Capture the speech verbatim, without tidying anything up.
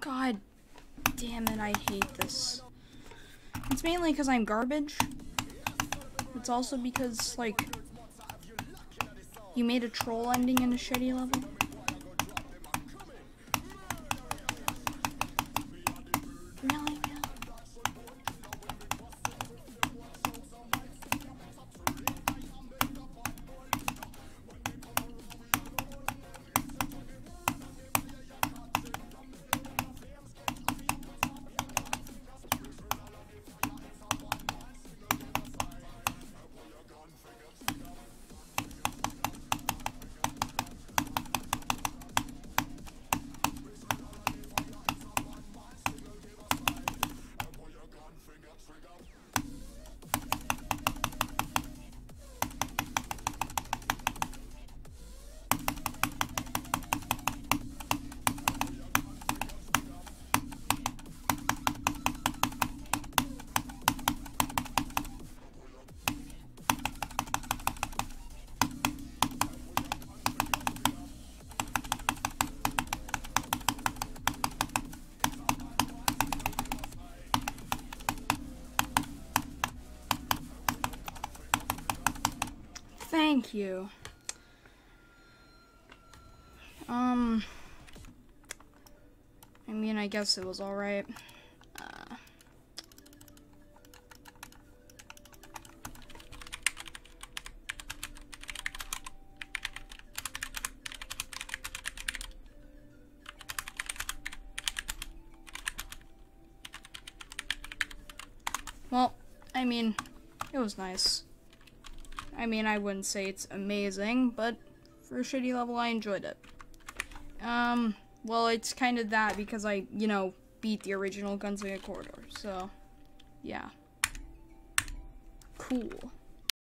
God damn it, I hate this. It's mainly because I'm garbage. It's also because, like, you made a troll ending in a shitty level. Really? Thank you. Um, I mean, I guess it was alright. Uh, well, I mean, it was nice. I mean, I wouldn't say it's amazing, but for a shitty level, I enjoyed it. Um, well, it's kind of that because I, you know, beat the original Gunslinga Corridor, so, yeah. Cool.